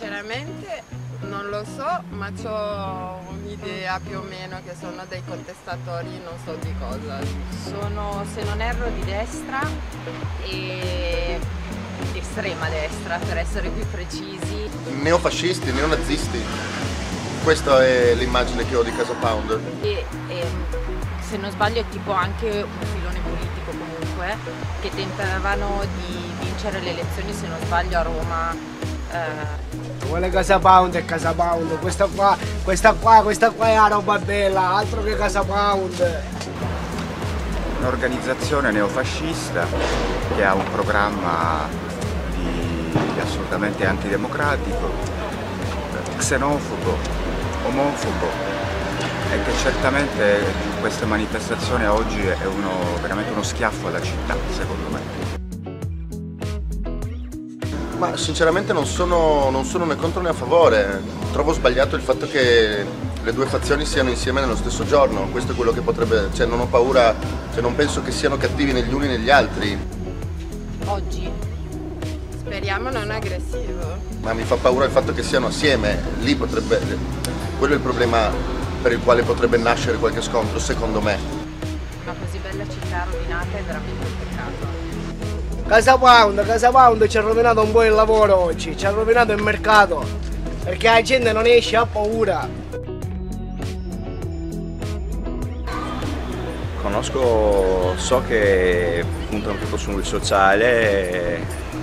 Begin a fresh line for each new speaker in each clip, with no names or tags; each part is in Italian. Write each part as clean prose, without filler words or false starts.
Sinceramente non lo so, ma ho un'idea più o meno che sono dei contestatori non so di cosa.
Sono, se non erro, di destra e estrema destra, per essere più precisi.
Neofascisti, neonazisti. Questa è l'immagine che ho di Casa Pound.
E se non sbaglio è tipo anche un filone politico comunque, che tentavano di vincere le elezioni, se non sbaglio, a Roma.
Quella Casa Pound è Casa Pound, questa qua è la roba bella, altro che Casa Pound.
Un'organizzazione neofascista che ha un programma assolutamente antidemocratico, xenofobo, omofobo, e che certamente questa manifestazione oggi è veramente uno schiaffo alla città, secondo me.
Ma sinceramente non sono né contro né a favore. Trovo sbagliato il fatto che le due fazioni siano insieme nello stesso giorno. Questo è quello che potrebbe. Cioè non ho paura, non penso che siano cattivi negli uni negli altri.
Oggi.
Speriamo non aggressivo.
Ma mi fa paura il fatto che siano assieme. Lì potrebbe. Quello è il problema per il quale potrebbe nascere qualche scontro, secondo me.
Una così bella città rovinata è veramente un peccato.
Casa Pound ci ha rovinato un po' il lavoro oggi, ci ha rovinato il mercato, perché la gente non esce, ha paura.
So che puntano tutto sul sociale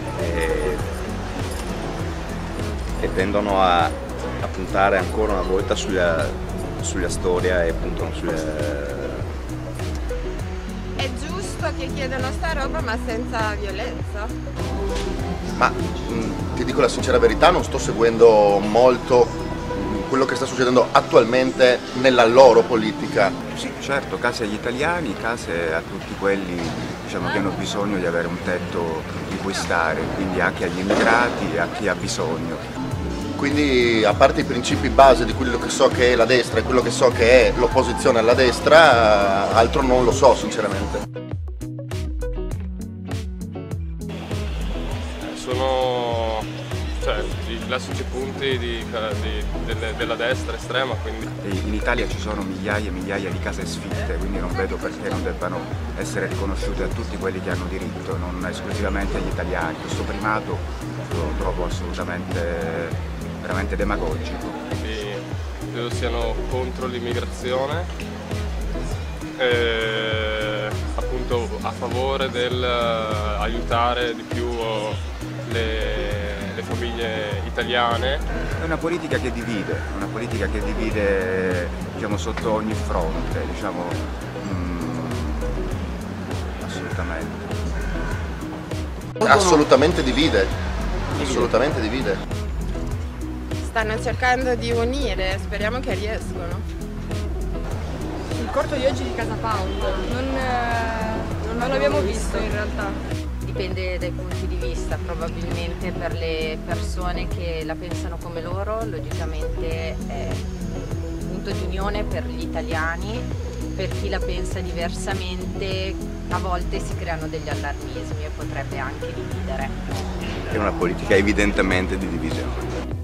e tendono a puntare ancora una volta sulla storia e puntano
È giusto che chiedano sta roba ma senza violenza.
Ma ti dico la sincera verità, non sto seguendo molto quello che sta succedendo attualmente nella loro politica.
Sì, certo, case agli italiani, case a tutti quelli, diciamo, che hanno bisogno di avere un tetto in cui stare, quindi anche agli immigrati e a chi ha bisogno.
Quindi, a parte i principi base di quello che so che è la destra e quello che so che è l'opposizione alla destra, altro non lo so sinceramente.
Sono i classici punti della destra estrema, quindi.
In Italia ci sono migliaia e migliaia di case sfitte, quindi non vedo perché non debbano essere riconosciute a tutti quelli che hanno diritto, non esclusivamente agli italiani. Questo primato lo trovo assolutamente veramente demagogico.
Quindi credo siano contro l'immigrazione, appunto a favore del aiutare di più le famiglie italiane.
È una politica che divide, diciamo, sotto ogni fronte, diciamo, assolutamente.
Assolutamente divide, assolutamente divide.
Stanno cercando di unire, speriamo che riescono.
Il corto di oggi di Casa Pound non l'abbiamo visto in realtà.
Dipende dai punti di vista, probabilmente per le persone che la pensano come loro, logicamente è un punto di unione per gli italiani, per chi la pensa diversamente a volte si creano degli allarmismi e potrebbe anche dividere.
È una politica evidentemente di divisione.